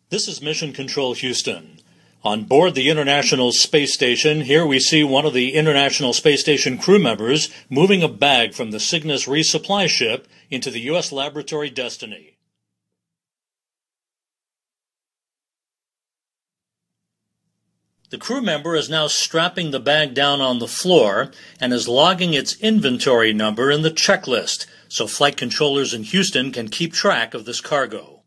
This is Mission Control Houston. On board the International Space Station, here we see one of the International Space Station crew members moving a bag from the Cygnus resupply ship into the U.S. laboratory Destiny. The crew member is now strapping the bag down on the floor and is logging its inventory number in the checklist so flight controllers in Houston can keep track of this cargo.